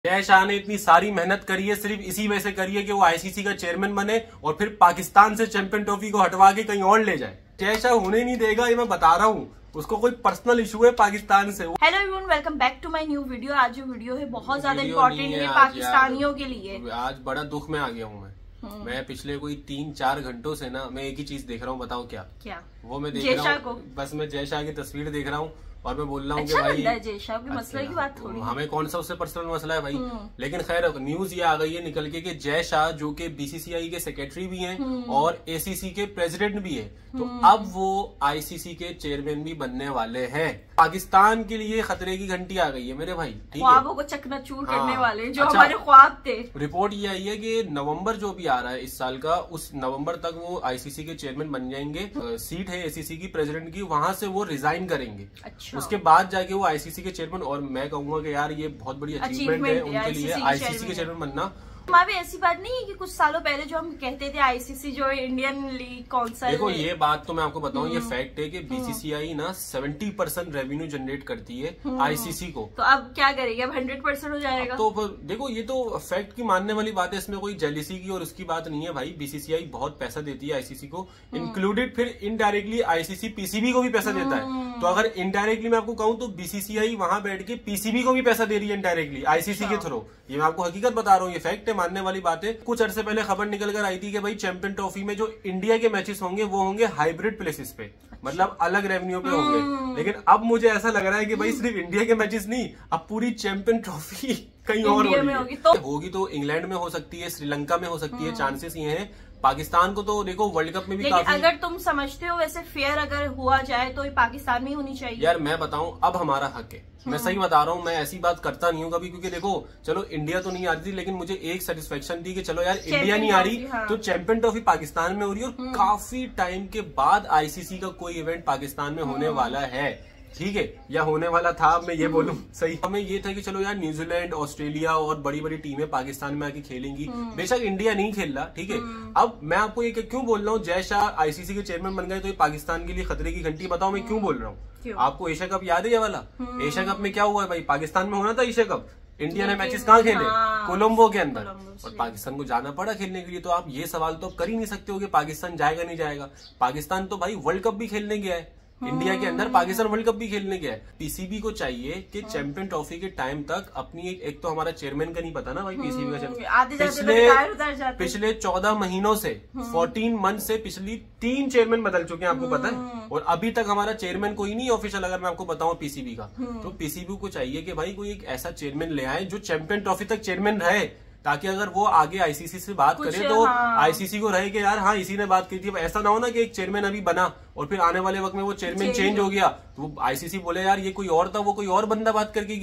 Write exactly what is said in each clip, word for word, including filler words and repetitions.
जय शाह ने इतनी सारी मेहनत करी है, सिर्फ इसी वजह से करी है कि वो आईसीसी का चेयरमैन बने और फिर पाकिस्तान से चैंपियन ट्रॉफी को हटवा के कहीं और ले जाए। जय शाह होने नहीं देगा, ये मैं बता रहा हूँ। उसको कोई पर्सनल इशू है पाकिस्तान से। Hello everyone, welcome back to my new video. आज जो वीडियो है बहुत ज्यादा इम्पोर्टेंट है पाकिस्तानियों के लिए। आज बड़ा दुख में आ गया हूँ मैं। मैं पिछले कोई तीन चार घंटों से ना मैं एक ही चीज देख रहा हूँ, बताओ क्या क्या वो मैं देख रहा हूँ। बस मैं जय शाह की तस्वीर देख रहा हूँ और मैं बोल रहा हूँ अच्छा कि भाई जय शाह के मसले की बात थोड़ी, हमें कौन सा उससे पर्सनल मसला है भाई। लेकिन खैर न्यूज ये आ गई है निकल के कि जय शाह जो कि बीसीसीआई के सेक्रेटरी भी हैं और एसीसी के प्रेसिडेंट भी है, तो अब वो आईसीसी के चेयरमैन भी बनने वाले हैं। पाकिस्तान के लिए खतरे की घंटी आ गई है मेरे भाई, ठीक है। ख्वाबों को चकनाचूर हाँ, करने वाले जो अच्छा, हमारे ख्वाब थे। रिपोर्ट ये आई है कि नवंबर जो भी आ रहा है इस साल का, उस नवंबर तक वो आईसीसी के चेयरमैन बन जाएंगे। सीट है एसीसी की प्रेसिडेंट की, वहां से वो रिजाइन करेंगे। अच्छा। उसके बाद जाके वो आईसीसी के चेयरमैन, और मैं कहूंगा कि यार ये बहुत बड़ी अचीवमेंट है उनके लिए आईसीसी के चेयरमैन बनना। भी ऐसी बात नहीं है कि कुछ सालों पहले जो हम कहते थे आईसीसी जो इंडियन लीग कौंसिल, देखो ये बात तो मैं आपको बताऊं, ये फैक्ट है कि बीसीसीआई ना सत्तर परसेंट रेवेन्यू जनरेट करती है आईसीसी को। तो अब क्या करेगी, अब हंड्रेड परसेंट हो जाएगा। तो देखो ये तो फैक्ट की मानने वाली बात है, इसमें कोई जेलिसी की और उसकी बात नहीं है भाई। बीसीसीआई बहुत पैसा देती है आईसीसी को, इंक्लूडेड फिर इनडायरेक्टली आईसीसी पीसीबी को भी पैसा देता है। तो अगर इनडायरेक्टली मैं आपको कहूँ तो बीसीसीआई वहां बैठ के पीसीबी को भी पैसा दे रही है इनडायरेक्टली आईसीसी के थ्रू। ये मैं आपको हकीकत बता रहा हूँ, ये फैक्ट है, मानने वाली बात है। कुछ अरसे पहले खबर निकल कर आई थी कि भाई चैंपियन ट्रॉफी में जो इंडिया के मैचेस होंगे वो होंगे हाइब्रिड प्लेसेस पे, मतलब अलग रेवेन्यू पे होंगे। लेकिन अब मुझे ऐसा लग रहा है कि भाई सिर्फ इंडिया के मैचेस नहीं, अब पूरी चैंपियन ट्रॉफी कहीं और होगी। तो होगी तो इंग्लैंड में हो सकती है, श्रीलंका में हो सकती है, चांसेस ये हैं। पाकिस्तान को तो देखो वर्ल्ड कप में भी काफी, अगर तुम समझते हो वैसे फेयर अगर हुआ जाए तो पाकिस्तान में ही होनी चाहिए। यार मैं बताऊं, अब हमारा हक है, मैं सही बता रहा हूँ। मैं ऐसी बात करता नहीं हूँ कभी, क्योंकि देखो चलो इंडिया तो नहीं आ रही थी, लेकिन मुझे एक सेटिस्फेक्शन थी कि चलो यार इंडिया नहीं आ रही, हाँ। तो चैंपियन ट्रॉफी पाकिस्तान में हो रही है और काफी टाइम के बाद आईसीसी का कोई इवेंट पाकिस्तान में होने वाला है, ठीक है, या होने वाला था, मैं ये बोलूं सही। हमें ये था कि चलो यार न्यूजीलैंड, ऑस्ट्रेलिया और बड़ी बड़ी टीमें पाकिस्तान में आके खेलेंगी। बेशक इंडिया नहीं खेल रहा, ठीक है। अब मैं आपको ये क्यों बोल रहा हूँ, जय शाह आईसीसी के चेयरमैन बन गए तो ये पाकिस्तान के लिए खतरे की घंटी। बताओ मैं क्यों बोल रहा हूँ। आपको एशिया कप याद है ये वाला? एशिया कप में क्या हुआ है भाई, पाकिस्तान में होना था एशिया कप, इंडिया ने मैचेस कहाँ खेले, कोलंबो के अंदर, और पाकिस्तान को जाना पड़ा खेलने के लिए। तो आप ये सवाल तो कर ही नहीं सकते हो कि पाकिस्तान जाएगा नहीं जाएगा। पाकिस्तान तो भाई वर्ल्ड कप भी खेलने गया है इंडिया के अंदर, पाकिस्तान वर्ल्ड कप भी खेलने गया है। पीसीबी को चाहिए कि चैंपियन ट्रॉफी के टाइम तक अपनी एक, एक तो हमारा चेयरमैन का नहीं पता ना भाई पीसीबी का चेयरमैन, पिछले पिछले चौदह महीनों से फोर्टीन मंथ से पिछली तीन चेयरमैन बदल चुके हैं, आपको पता है, और अभी तक हमारा चेयरमैन कोई नहीं ऑफिशियल। अगर मैं आपको बताऊं पीसीबी का, तो पीसीबी को चाहिए कि भाई कोई एक ऐसा चेयरमैन ले आए जो चैंपियन ट्रॉफी तक चेयरमैन रहे, ताकि अगर वो आगे आईसीसी से बात करे तो हाँ। आईसीसी को रहे कि यार हाँ इसी ने बात की थी। ऐसा ना हो ना कि एक चेयरमैन अभी बना और फिर आने वाले वक्त में वो चेयरमैन चेंज हो गया तो वो आईसीसी बोले यार ये कोई और था, वो कोई और बंदा बात करके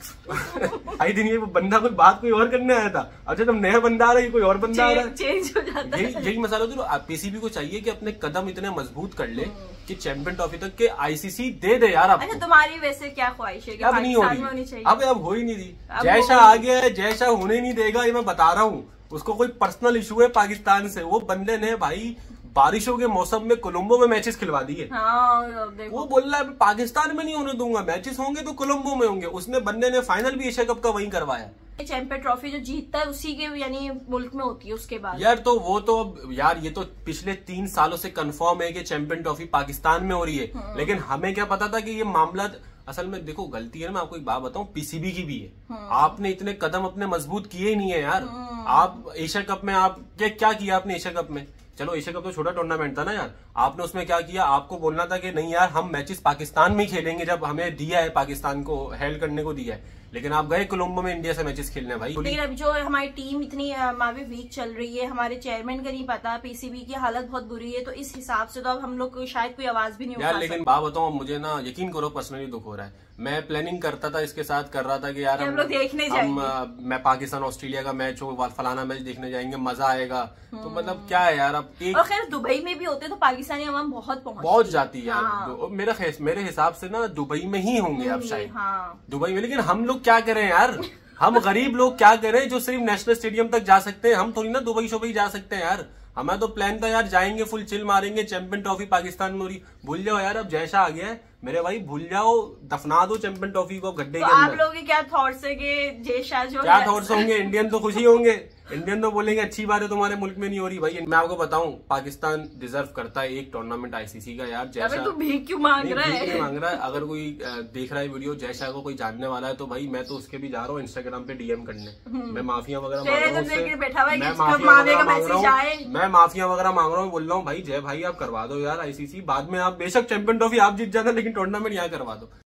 गया। आई दिन ये बंदा कोई बात कोई और करने आया था, अच्छा तुम नया बंदा आ रहा है, कोई और बंदा आ रहा है, चेंज हो जाता है। यही यही मसाला होता है। पीसीबी को चाहिए कि अपने कदम इतने मजबूत कर ले कि चैंपियन ट्रॉफी तक के आईसीसी दे दे यार। अब तुम्हारी वैसे क्या ख्वाहिश है? अब नहीं होगी, अब अब हो ही नहीं दी। जय शाह आ गया है, जय शाह होने नहीं देगा, ये मैं बता रहा हूँ। उसको कोई पर्सनल इशू है पाकिस्तान से। वो बंदे ने भाई बारिशों के मौसम में कोलंबो में मैचेस खिलवा दिए। हाँ, वो बोल रहा है पाकिस्तान में नहीं होने दूंगा, मैचेस होंगे तो कोलंबो में होंगे। उसने बंदे ने फाइनल भी एशिया कप का वहीं करवाया। चैंपियन ट्रॉफी जो जीतता है उसी के यानी मुल्क में होती है उसके बाद। यार तो वो तो अब यार ये तो पिछले तीन सालों से कंफर्म है कि चैंपियन ट्रॉफी पाकिस्तान में हो रही है। लेकिन हमें क्या पता था कि ये मामला असल में, देखो गलती है ना, मैं आपको एक बात बताऊं, पीसीबी की भी है। आपने इतने कदम अपने मजबूत किए ही नहीं है यार। आप एशिया कप में आप क्या क्या किया आपने एशिया कप में? चलो एशिया कप तो छोटा टूर्नामेंट था ना यार, आपने उसमें क्या किया? आपको बोलना था कि नहीं यार हम मैचेस पाकिस्तान में ही खेलेंगे, जब हमें दिया है, पाकिस्तान को हेल्ड करने को दिया है। लेकिन आप गए कोलंबो में इंडिया से मैचेस खेलने भाई। लेकिन अब जो हमारी टीम इतनी हमारी वीक चल रही है, हमारे चेयरमैन का नहीं पता, पीसीबी की हालत बहुत बुरी है, तो इस हिसाब से तो अब हम लोग शायद कोई आवाज भी नहीं उठा सकते। लेकिन बात बताऊं, मुझे ना यकीन करो पर्सनली दुख हो रहा है। मैं प्लानिंग करता था इसके साथ, कर रहा था कि यार हम, लोग देखने हम मैं पाकिस्तान ऑस्ट्रेलिया का मैच हो, फलाना मैच देखने जाएंगे, मजा आएगा। तो मतलब क्या है यार, अब एक और खैर दुबई में भी होते तो पाकिस्तानी अवाम बहुत पहुंच बहुत जाती है यार। हाँ। मेरे मेरे हिसाब से ना दुबई में ही होंगे अब शायद, हाँ। दुबई में। लेकिन हम लोग क्या करें यार, हम गरीब लोग क्या करें जो सिर्फ नेशनल स्टेडियम तक जा सकते हैं। हम थोड़ी ना दुबई शुबई जा सकते हैं यार। हमारा तो प्लान था यार जाएंगे, फुल चिल मारेंगे, चैंपियन ट्रॉफी पाकिस्तान में हो रही। भूल जाओ यार, अब जय शाह आ गया है, मेरे भाई भूल जाओ, दफना दो चैंपियन ट्रॉफी को गड्ढे तो के अंदर। आप लोगों के क्या थॉट्स है कि जय शाह जो क्या थॉट्स होंगे? इंडियन तो खुशी होंगे, इंडियन तो बोलेंगे अच्छी बात है तुम्हारे मुल्क में नहीं हो रही। भाई मैं आपको बताऊं, पाकिस्तान डिजर्व करता है एक टूर्नामेंट आईसीसी का यार। जय शाह तू भीख क्यों मांग रहा है? नहीं मांग रहा है। अगर कोई देख रहा है वीडियो, जय शाह को कोई जानने वाला है तो भाई मैं तो उसके भी जा रहा हूँ इंस्टाग्राम पे डीएम करने। मैं माफिया वगैरह मांग रहा हूँ, मैं माफिया वगैरह मांग रहा हूँ, बोल रहा हूँ भाई जय भाई आप करवा दो यार आईसीसी। बाद में आप बेशक चैंपियन ट्रॉफी आप जीत जाना, लेकिन टूर्नामेंट यहाँ करवा दो।